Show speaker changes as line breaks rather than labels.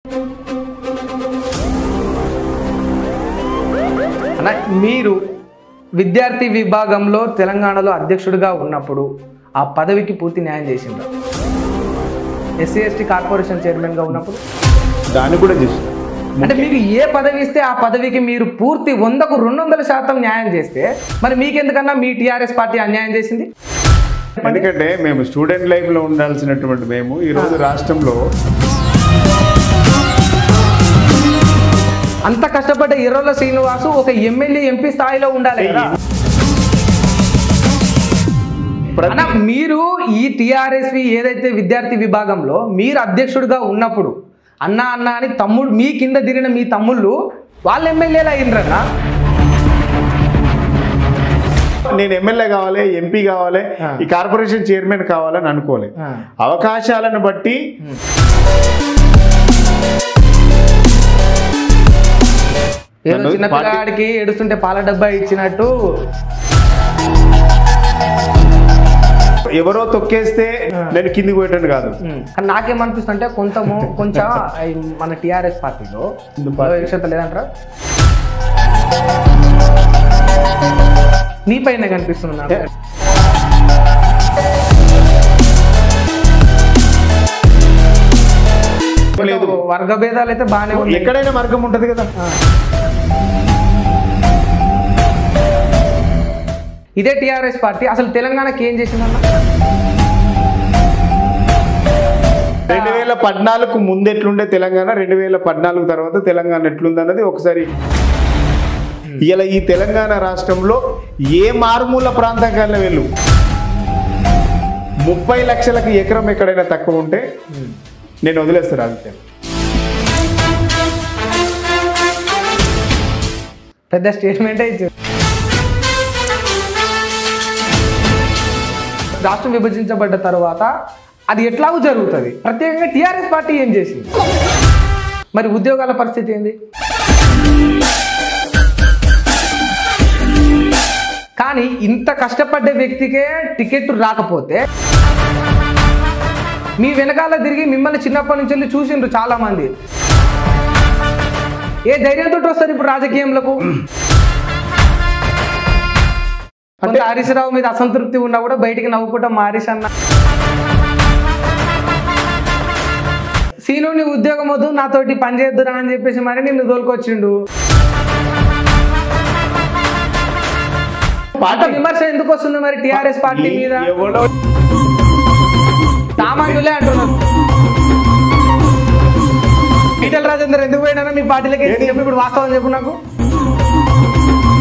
అన్న మీరు విద్యార్థి విభాగంలో తెలంగాణలో అధ్యక్షుడిగా ఉన్నప్పుడు ఆ పదవికి పూర్తి న్యాయం చేసిండ్రు. ఎస్సీ ఎస్టీ కార్పొరేషన్ చైర్మన్గా ఉన్నప్పుడు
దాన్ని కూడా చేసి
అంటే మీకు ఏ పదవి ఇస్తే ఆ పదవికి మీరు పూర్తి 100కు 200% న్యాయం చేస్తే మరి మీకెందుకన్నా మీ టీఆర్ఎస్ పార్టీ అన్యాయం చేసింది?
ఎందుకంటే మేము స్టూడెంట్ లైఫ్లో ఉండాల్సినటువంటి మేము ఈరోజు రాష్ట్రంలో
అంత కష్టపడ్డ ఎర్రల శ్రీనివాసు ఒక ఎమ్మెల్యే ఎంపీ స్థాయిలో ఉండాలి కదా. అన్న మీరు ఈ టీఆర్ఎస్ ఏదైతే విద్యార్థి విభాగంలో మీరు అధ్యక్షుడిగా ఉన్నప్పుడు అన్న అన్న అని తమ్ముడు మీ కింద తిరిగిన మీ తమ్ముళ్ళు వాళ్ళ ఎమ్మెల్యేలు అయ్యిండ్రన్నా.
నేను ఎమ్మెల్యే కావాలి, ఎంపీ కావాలి, ఈ కార్పొరేషన్ చైర్మన్ కావాలని అనుకోలే. అవకాశాలను బట్టి
చిన్నపిల్లగాడికి ఏడుస్తుంటే పాల డబ్బా ఇచ్చినట్టు
ఎవరో తొక్కేస్తే నేను కిందికి పోయేటట్టు కాదు.
కానీ నాకేమనిపిస్తుంది అంటే కొంచెం మన టిఆర్ఎస్ పార్టీలో విషయత లేదంటారా? నీ పైన కనిపిస్తుంది నాకు. లేదు వర్గ భేదాలు అయితే బాగానే ఉన్నాయి,
ఎక్కడైనా వర్గం ఉంటది కదా.
ఇదే టిఆర్ఎస్ పార్టీ అసలు తెలంగాణకి ఏం చేసిందన్న?
2014 ముందు ఎట్లుండే తెలంగాణ, 2014 తర్వాత తెలంగాణ ఎట్లుందన్నది ఒకసారి. ఇలా ఈ తెలంగాణ రాష్ట్రంలో ఏ మారుమూల ప్రాంతం కన్నా వెళ్ళు 30 లక్షలకు ఎకరం ఎక్కడైనా తక్కువ ఉంటే నేను వదిలేస్తాను రాజకీయం.
పెద్ద స్టేట్మెంట్ అయితే రాష్ట్రం విభజించబడ్డ తర్వాత అది ఎట్లాగూ జరుగుతుంది. ప్రత్యేకంగా టీఆర్ఎస్ పార్టీ ఏం చేసింది? మరి ఉద్యోగాల పరిస్థితి ఏంది? కానీ ఇంత కష్టపడ్డ వ్యక్తికే టికెట్ రాకపోతే మీ వెనకాల తిరిగి మిమ్మల్ని చిన్నప్పటి నుంచి వెళ్ళి చూసిండ్రు చాలా మంది. ఏ ధైర్యంతో వస్తారు ఇప్పుడు రాజకీయంలోకి? కొంత హరీష్ రావు మీద అసంతృప్తి ఉన్నా కూడా బయటికి నవ్వుకుంటాం మా హరీష్ అన్న. సీనుని ఉద్యోగం వద్దు నాతోటి పని చేద్దురా అని చెప్పేసి మరి నిన్ను తోలుకొచ్చిండు. పాట విమర్శ ఎందుకు వస్తుంది మరి టిఆర్ఎస్ పార్టీ మీద? సామాన్యులే అంటున్నారు. ఈటెల రాజేందర్ ఎందుకు పోయినా మీ పార్టీలకి చెప్పి ఇప్పుడు వాస్తవం చెప్పు నాకు.